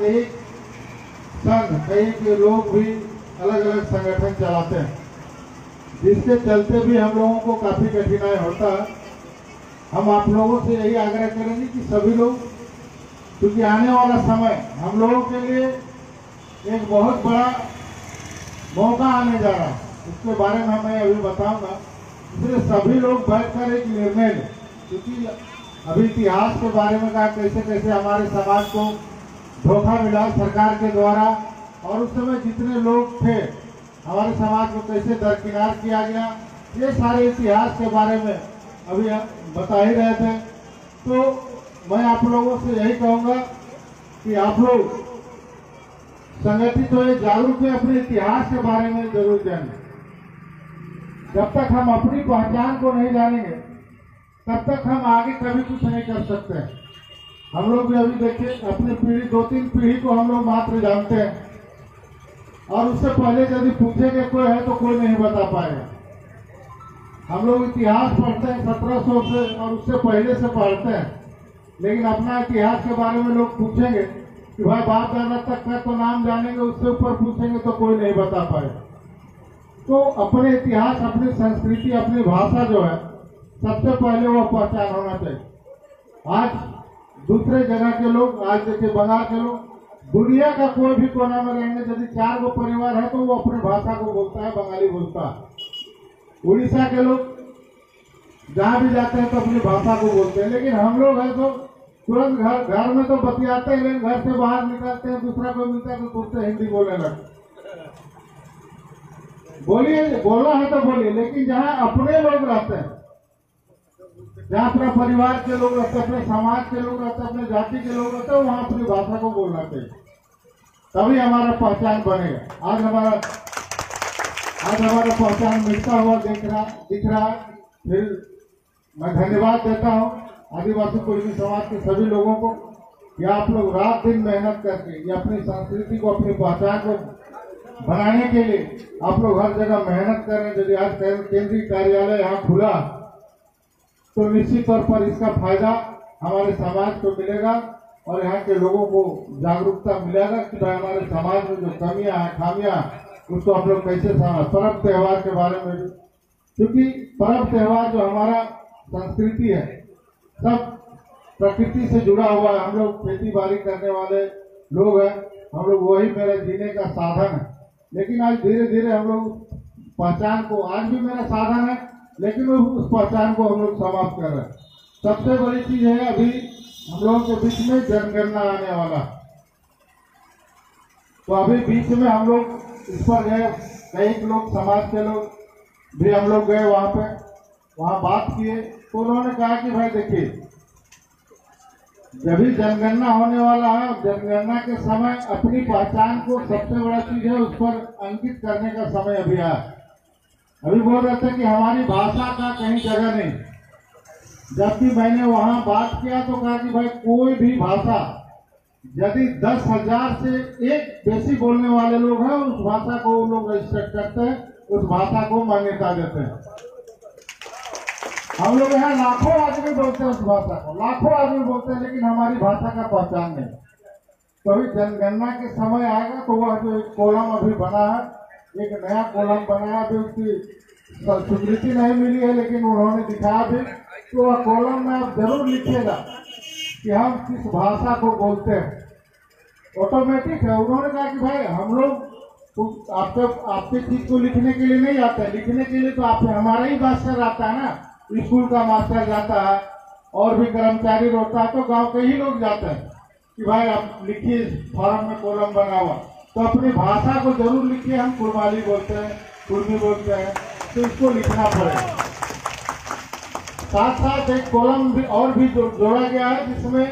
कई संघ, कई के लोग भी अलग अलग संगठन चलाते हैं, जिसके चलते भी हम लोगों को काफी कठिनाई होता है। हम आप लोगों से यही आग्रह करेंगे कि सभी लोग, क्योंकि आने वाला समय हम लोगों के लिए एक बहुत बड़ा मौका आने जा रहा है, उसके बारे में मैं अभी बताऊंगा। इसलिए सभी लोग बैठकर एक निर्णय लें, क्योंकि अभी इतिहास के बारे में कहा कैसे कैसे हमारे समाज को धोखा मिला सरकार के द्वारा, और उस समय जितने लोग थे हमारे समाज को कैसे दरकिनार किया गया, ये सारे इतिहास के बारे में अभी बता ही रहे थे। तो मैं आप लोगों से यही कहूँगा कि आप लोग संगठित हुए, जागरूक हुए, अपने इतिहास के बारे में जरूर जानें। जब तक हम अपनी पहचान को नहीं जानेंगे तब तक हम आगे कभी कुछ नहीं कर सकते। हम लोग भी अभी देखिए अपनी पीढ़ी, 2-3 पीढ़ी को हम लोग मात्र जानते हैं, और उससे पहले यदि पूछेंगे कोई है तो कोई नहीं बता पाएगा। हम लोग इतिहास पढ़ते हैं 1700 से और उससे पहले से पढ़ते हैं, लेकिन अपना इतिहास के बारे में लोग पूछेंगे कि भाई बाप दादा तक का तो नाम जानेंगे, उससे ऊपर पूछेंगे तो कोई नहीं बता पाएगा। तो अपने इतिहास, अपनी संस्कृति, अपनी भाषा जो है सबसे पहले वो पहचान होना चाहिए। आज दूसरे जगह के लोग, आज देखिए बंगाल के लोग, दुनिया का कोई भी कोना में रहेंगे, यदि 4 गो परिवार है तो वो अपनी भाषा को बोलता है, बंगाली बोलता है। उड़ीसा के लोग जहाँ भी जाते हैं तो अपनी भाषा को बोलते हैं, लेकिन हम लोग हैं तो तुरंत घर में तो बतियाते हैं, लेकिन घर से बाहर निकलते हैं, दूसरा कोई मिलता है तो तुरंत हिंदी बोलने लगते। बोलिए, बोलना है तो बोलिए, लेकिन जहाँ अपने लोग रहते हैं, जहाँ अपने परिवार के लोग रहते हैं, अपने समाज के लोग रहते हैं, अपने जाति के लोग रहते हैं, वहाँ अपनी भाषा को बोलना चाहिए, तभी हमारा पहचान बनेगा। आज हमारा पहचान मिलता हुआ दिख रहा है। फिर मैं धन्यवाद देता हूँ आदिवासी कुर्मी समाज के सभी लोगों को कि आप लोग रात दिन मेहनत करके ये अपनी संस्कृति को, अपनी पहचान को बनाने के लिए आप लोग हर जगह मेहनत कर रहे हैं। यदि आज केंद्रीय कार्यालय यहाँ खुला तो निश्चित तौर पर इसका फायदा हमारे समाज को मिलेगा और यहाँ के लोगों को जागरूकता मिलेगा कि भाई हमारे समाज में जो कमियां हैं, खामियां, उसको हम लोग कैसे समझ। पर्व त्योहार के बारे में भी, क्योंकि पर्व त्योहार जो हमारा संस्कृति है सब प्रकृति से जुड़ा हुआ है। हम लोग खेती बाड़ी करने वाले लोग हैं, हम लोग वही मेरे जीने का साधन है। लेकिन आज धीरे धीरे हम लोग पहचान को, आज भी मेरा साधन है लेकिन उस पहचान को हम लोग समाप्त कर रहे हैं। सबसे बड़ी चीज है अभी हम लोगों के बीच में जनगणना आने वाला, तो अभी बीच में हम लोग इस पर गए, कई लोग समाज के लोग भी हम लोग गए वहाँ बात किए, तो उन्होंने कहा कि भाई देखिए जब भी जनगणना होने वाला है, जनगणना के समय अपनी पहचान को, सबसे बड़ा चीज है उस पर अंकित करने का समय अभी आया। अभी बोल रहे थे कि हमारी भाषा का कहीं जगह नहीं, जबकि मैंने वहां बात किया तो कहा कि भाई कोई भी भाषा यदि 10,000 से एक बेसी बोलने वाले लोग हैं, उस भाषा को वो लोग रजिस्टर करते हैं, उस भाषा को मान्यता देते हैं। हम लोग यहाँ लाखों आदमी बोलते हैं उस भाषा को, लाखों आदमी बोलते हैं, लेकिन हमारी भाषा का पहचान नहीं। तो अभी जनगणना के समय आएगा तो वह जो एक कॉलम अभी बना है, एक नया कॉलम बनाया, अभी उसकी स्वीकृति नहीं मिली है, लेकिन उन्होंने दिखाया भी, तो वह कॉलम में आप जरूर लिखिएगा कि हम किस भाषा को बोलते हैं। ऑटोमेटिक है। उन्होंने कहा कि भाई हम लोग आपके चीज को लिखने के लिए नहीं आते, लिखने के लिए तो आप हमारा ही मास्टर आता है ना, स्कूल का मास्टर जाता है और भी कर्मचारी होता है, तो गांव के ही लोग जाते हैं कि भाई आप लिखिए, फॉर्म में कॉलम बना हुआ, तो अपनी भाषा को जरूर लिखिए। हम कुर्माली बोलते हैं, कुर्मी बोलते हैं, तो इसको लिखना पड़ेगा। साथ साथ एक कॉलम भी और भी जोड़ा गया है जिसमें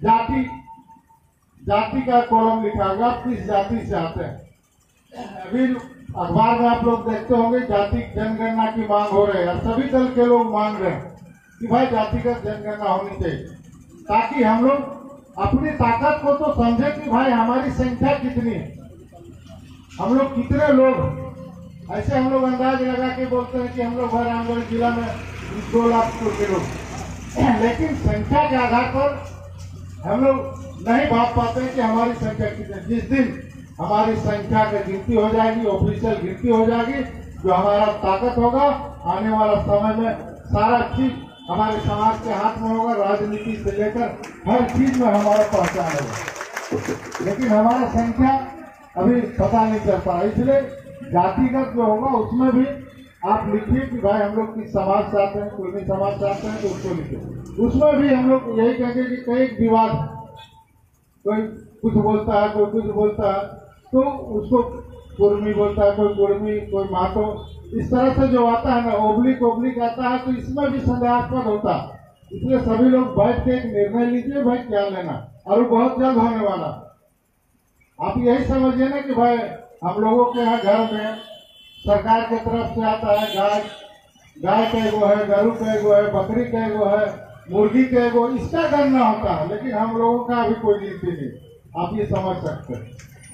जाति का कॉलम लिखा गया, आप किस जाति से आते हैं। अभी अखबार में आप लोग देखते होंगे जाति जनगणना की मांग हो रही है, सभी दल के लोग मांग रहे हैं कि भाई जातिगत जनगणना होनी चाहिए, ताकि हम लोग अपनी ताकत को तो समझे कि भाई हमारी संख्या कितनी है, हम लोग कितने लोग। ऐसे हम लोग अंदाज लगा के बोलते हैं कि हम लोग रामगढ़ जिला में 2 लाख के लोग, लेकिन संख्या के आधार पर हम लोग नहीं भाप पाते हैं कि हमारी संख्या कितनी। जिस दिन हमारी संख्या की गिनती हो जाएगी, ऑफिशियल गिनती हो जाएगी, जो हमारा ताकत होगा, आने वाला समय में सारा चीज हमारे समाज के हाथ में होगा, राजनीति से लेकर हर चीज में हमारा पहचान होगा। लेकिन हमारा संख्या अभी पता नहीं चल पा रहा, इसलिए जातिगत जो होगा उसमें भी आप लिखिए कि भाई हम लोग किस समाज चाहते हैं, कोई भी समाज चाहते हैं तो उसको लिखिए। उसमें भी हम लोग यही कहेंगे कि कई विवाद, कोई कुछ बोलता है, कोई कुछ बोलता है, तो उसको कुर्मी बोलता है, कोई कुर्मी, कोई मातो, इस तरह से जो आता है ना, ओब्लिक ओब्लिक आता है, तो इसमें भी संदेहास्पद होता है। इसलिए सभी लोग बैठ के एक निर्णय लीजिए भाई क्या लेना, और वो बहुत जल्द होने वाला। आप यही समझिए ना कि भाई हम लोगों के यहाँ घर में सरकार की तरफ से आता है गाय का एगो है, गरू का एगो है, बकरी का एगो है, मुर्गी का एगो, इसका गणना होता है, लेकिन हम लोगों का अभी कोई गिनती नहीं। आप ये समझ सकते हैं।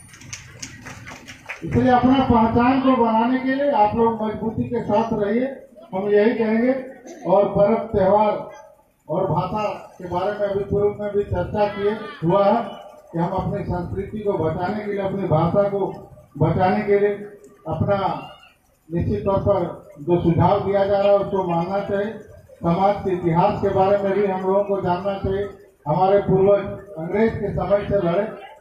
इसलिए अपना पहचान को बनाने के लिए आप लोग मजबूती के साथ रहिए, हम यही कहेंगे। और पर्व त्योहार और भाषा के बारे में अभी पूर्व में भी चर्चा किए हुआ है कि हम अपनी संस्कृति को बचाने के लिए, अपनी भाषा को बचाने के लिए अपना निश्चित तौर पर जो सुझाव दिया जा रहा है उसको मानना चाहिए। समाज के इतिहास के बारे में भी हम लोगों को जानना चाहिए। हमारे पूर्वज अंग्रेज के समय से लड़े,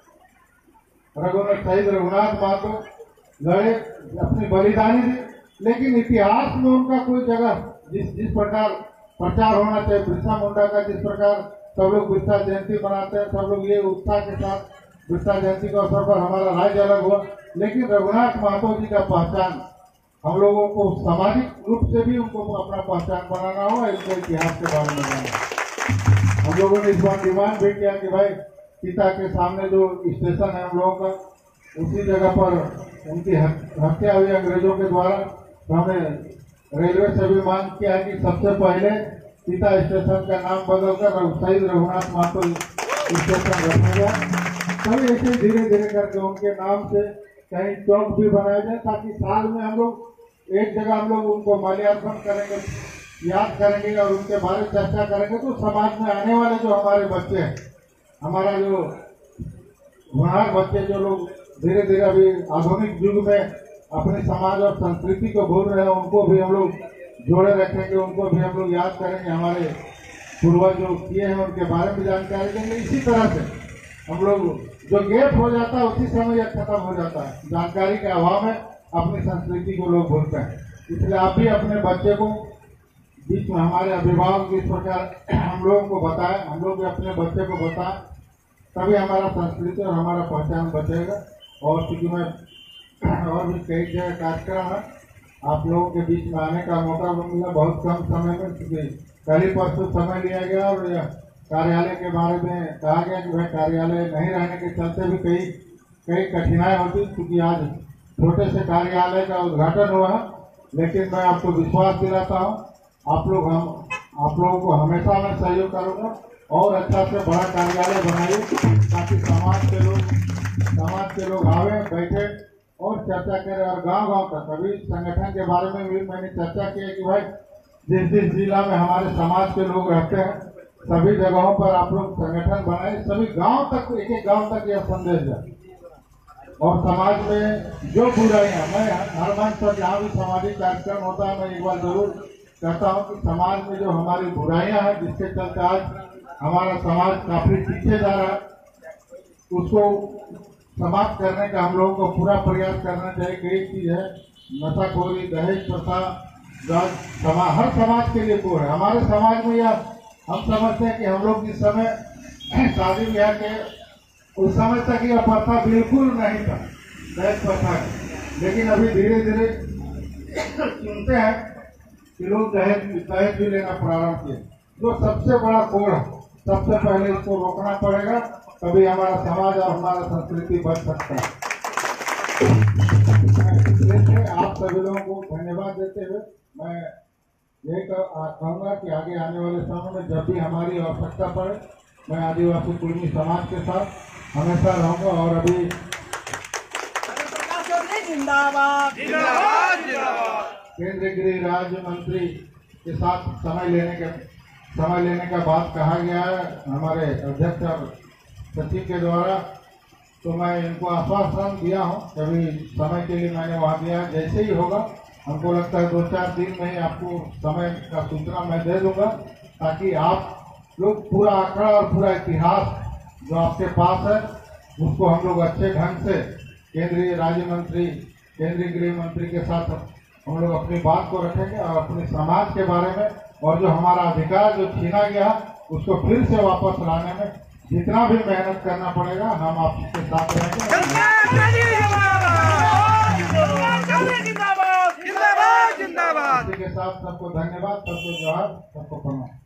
शहीद रघुनाथ महतो लड़े, अपनी बलिदानी दी, लेकिन इतिहास में उनका कोई जगह जिस प्रकार प्रचार होना चाहिए, बिरसा मुंडा का जिस प्रकार सब लोग बिरसा जयंती मनाते हैं, सब लोग ये उत्साह के साथ बिरसा जयंती के अवसर पर हमारा राज्य अलग हुआ, लेकिन रघुनाथ महतो जी का पहचान हम लोगों को सामाजिक रूप से भी उनको अपना पहचान बनाना हो, इनके इतिहास के बारे में जानना। हम लोगों ने इस बार डिमांड भी किया कि भाई पिता के सामने जो स्टेशन है हम लोगों का, उसी जगह पर उनकी हत्या हुई अंग्रेजों के द्वारा, तो हमने रेलवे से भी मांग किया कि सबसे पहले पिता स्टेशन का नाम बदलकर शहीद रघुनाथ महतो स्टेशन रखा जाए। तभी ऐसे धीरे धीरे करके उनके नाम से कहीं चौक भी बनाया जाए, ताकि साल में हम लोग एक जगह हम लोग उनको माल्यार्पण करेंगे, याद करेंगे और उनके बारे में चर्चा करेंगे, तो समाज में आने वाले जो हमारे बच्चे हैं, हमारा जो होनहार बच्चे जो लोग धीरे धीरे अभी आधुनिक युग में अपने समाज और संस्कृति को भूल रहे हैं, उनको भी हम लोग जोड़े रखेंगे, उनको भी हम लोग याद करेंगे, हमारे पूर्वज जो किए हैं उनके बारे में जानकारी देंगे। इसी तरह से हम लोग जो गैप हो जाता है उसी समय यह खत्म हो जाता है, जानकारी के अभाव में अपनी संस्कृति को लोग भूलते हैं। इसलिए आप भी अपने बच्चे को बीच में, हमारे अभिभावक इस प्रकार हम लोगों को बताएं, हम लोग भी अपने बच्चे को बताएं, तभी हमारा संस्कृति और हमारा पहचान बचेगा। और चूंकि मैं और भी कई जगह कार्यक्रम है, आप लोगों के बीच में आने का मौका मिला बहुत कम समय में, क्योंकि कल ही परसों समय लिया गया और कार्यालय के बारे में कहा गया कि भाई कार्यालय नहीं रहने के चलते भी कई कठिनाई होती, क्योंकि आज छोटे से कार्यालय का उद्घाटन हुआ है। लेकिन मैं आपको विश्वास दिलाता हूँ, आप लोगों को हमेशा मैं सहयोग करूँगा और अच्छा से बड़ा कार्यालय बनाइए, ताकि समाज के लोग आवे, बैठे और चर्चा करें। और गांव-गांव तक अभी संगठन के बारे में भी मैंने चर्चा की है कि भाई जिस जिला में हमारे समाज के लोग रहते हैं, सभी जगहों पर आप लोग संगठन बनाए, सभी गांव तक, एक गांव तक यह संदेश जाए। और समाज में जो बुराइयां, मैं हर मंच पर जहाँ भी सामाजिक कार्यक्रम होता है, मैं एक बार जरूर कहता हूँ कि समाज में जो हमारी बुराइयां हैं, जिसके चलते आज हमारा समाज काफी पीछे जा रहा है, उसको समाप्त करने का हम लोगों को पूरा प्रयास करना चाहिए। कि एक चीज है नशाखोरी, दहेज प्रथा, हर समाज के लिए कोर है। हमारे समाज में यह हम समझते हैं कि हम लोग जिस समय शादी ब्याह के उस समय तक यह प्रथा बिल्कुल नहीं था, दहेज प्रथा, लेकिन अभी धीरे धीरे सुनते हैं कि लोग दहेज भी लेना प्रारंभ किए, जो सबसे बड़ा कोड़ है। सबसे पहले इसको रोकना पड़ेगा, तभी हमारा समाज और हमारा संस्कृति बच सकता है। आप सभी लोगों को धन्यवाद देते हुए मैं यही कहूँगा कि आगे आने वाले समय में जब भी हमारी आवश्यकता पड़े, मैं आदिवासी कुर्मी समाज के साथ हमेशा रहूँगा। और अभी केंद्रीय गृह राज्य मंत्री के साथ समय लेने का बात कहा गया है। हमारे अध्यक्ष और सचिव के द्वारा, तो मैं इनको आश्वासन दिया हूँ, कभी समय के लिए मैंने वहाँ दिया। जैसे ही होगा, हमको लगता है 2-4 दिन में ही आपको समय का सूचना मैं दे दूंगा, ताकि आप लोग पूरा आंकड़ा और पूरा इतिहास जो आपके पास है उसको हम लोग अच्छे ढंग से केंद्रीय राज्य मंत्री, केंद्रीय गृह मंत्री के साथ हम लोग अपनी बात को रखेंगे और अपने समाज के बारे में और जो हमारा अधिकार जो छीना गया उसको फिर से वापस लाने में जितना भी मेहनत करना पड़ेगा हम आपके साथ रहेंगे। इसी के साथ सबको धन्यवाद, सबको जोहार, सबको प्रणाम।